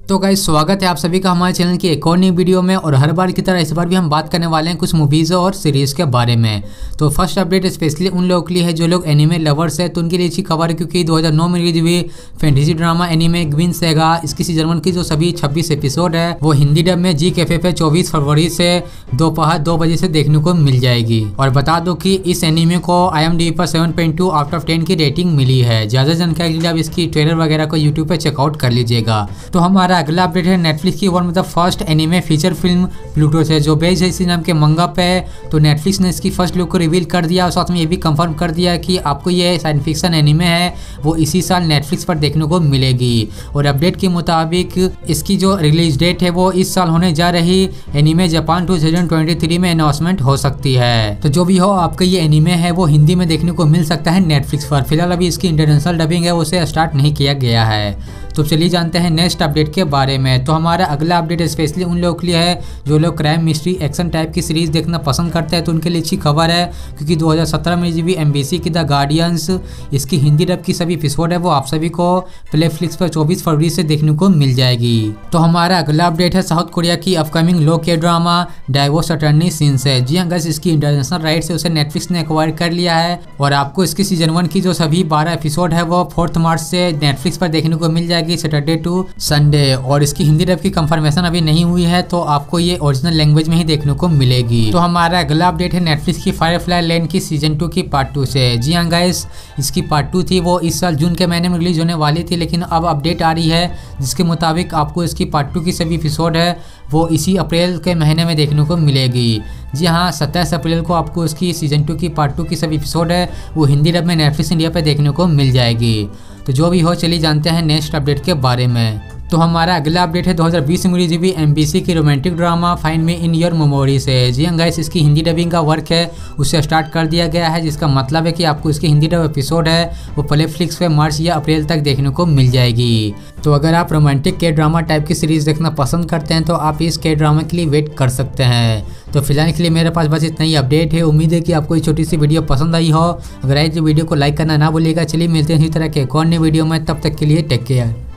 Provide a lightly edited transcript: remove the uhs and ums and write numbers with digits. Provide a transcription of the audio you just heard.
तो गाइस स्वागत है आप सभी का हमारे चैनल की एक और नई वीडियो में। और हर बार की तरह इस बार भी हम बात करने वाले हैं कुछ मूवीज़ और सीरीज़ के बारे में। तो फर्स्ट अपडेट स्पेशली उन लोगों के लिए है जो लोग एनिमे लवर्स है, तो उनके लिए अच्छी खबर है क्योंकि 2009 में रिलीज हुई fantasy drama anime Guin Saga, इसकी सीजन 1 की जो सभी 26 एपिसोड है वो हिंदी डब में जी कैफे पे 24 फरवरी से दोपहर 2 बजे से देखने को मिल जाएगी। और बता दो कि इस एनिमे को IMDb पर 7.2 आउट ऑफ 10 की रेटिंग मिली है। ज्यादा जानकारी के लिए आप इसकी ट्रेलर वगैरह को यूट्यूब पे चेकआउट कर लीजिएगा। तो हमारा अगला अपडेट है नेटफ्लिक्स की one of the first anime feature film Pluto से, जो बेस्ड है इसी नाम के मंगा पे। तो नेटफ्लिक्स ने इसकी फर्स्ट लुक को रिवील कर दिया और साथ में ये भी कंफर्म कर दिया कि आपको ये साइंस फिक्शन एनिमे है वो इसी साल नेटफ्लिक्स पर देखने को मिलेगी। और अपडेट के मुताबिक इसकी जो रिलीज डेट है वो इस साल होने जा रही एनिमे जापान 2023 में अनाउंसमेंट हो सकती है। तो जो भी हो आपका ये एनिमे है वो हिंदी में देखने को मिल सकता है नेटफ्लिक्स पर। फिलहाल अभी इसकी इंटरनेशनल डबिंग है उसे स्टार्ट नहीं किया गया है। तो चलिए जानते हैं नेक्स्ट अपडेट के बारे में। तो हमारा अगला अपडेट स्पेशली उन लोगों के लिए है जो लोग क्राइम मिस्ट्री एक्शन टाइप की सीरीज देखना पसंद करते हैं, तो उनके लिए अच्छी खबर है क्योंकि 2017 में जो भी MBC की द गार्डियंस इसकी हिंदी डब की सभी एपिसोड है वो आप सभी को प्लेफ्लिक्स पर 24 फरवरी से देखने को मिल जाएगी। तो हमारा अगला अपडेट है साउथ कोरिया की upcoming low key drama divorce attorney scenes है। जी हाँ गाइस, इसकी इंटरनेशनल राइट्स है उसे नेटफ्लिक्स ने एक्वायर कर लिया है और आपको इसकी सीजन 1 की जो सभी 12 एपिसोड है वो 4 मार्च से नेटफ्लिक्स पर देखने को मिल जाएगी, सैटरडे टू संडे। और इसकी हिंदी डब की कंफर्मेशन अभी नहीं हुई है तो आपको ये ओरिजिनल लैंग्वेज में ही देखने को मिलेगी। तो हमारा अगला अपडेट है नेटफ्लिक्स की फायरफ्लाई लैंड की सीजन 2 की पार्ट 2 से। जी हाँ गाइस, इसकी पार्ट 2 थी वो इस साल जून के महीने में रिलीज होने वाली थी, लेकिन अब अपडेट आ रही है जिसके मुताबिक आपको इसकी पार्ट 2 की सभी एपिसोड है वो इसी अप्रैल के महीने में देखने को मिलेगी। जी हाँ, 27 अप्रैल को आपको इसकी सीजन 2 की पार्ट 2 की सभी एपिसोड है वो हिंदी डब में नेटफ्लिक्स इंडिया पे देखने को मिल जाएगी। तो जो भी हो चलिए जानते हैं नेक्स्ट अपडेट के बारे में। तो हमारा अगला अपडेट है 2020 में रिलीज हुई MBC की romantic drama find me in your memory से। जी हाँ गाइस, इसकी हिंदी डबिंग का वर्क है उसे स्टार्ट कर दिया गया है, जिसका मतलब है कि आपको इसकी हिंदी डब एपिसोड है वो प्लेफ्लिक्स पे मार्च या अप्रैल तक देखने को मिल जाएगी। तो अगर आप रोमांटिक के ड्रामा टाइप की सीरीज देखना पसंद करते हैं तो आप इस के ड्रामा के लिए वेट कर सकते हैं। तो फिलहाल के लिए मेरे पास बस इतना ही अपडेट है। उम्मीद है कि आपको ये छोटी सी वीडियो पसंद आई हो। अगर आई तो वीडियो को लाइक करना ना भूलिएगा। चलिए मिलते हैं इसी तरह के एक और नई वीडियो में, तब तक के लिए टेक केयर।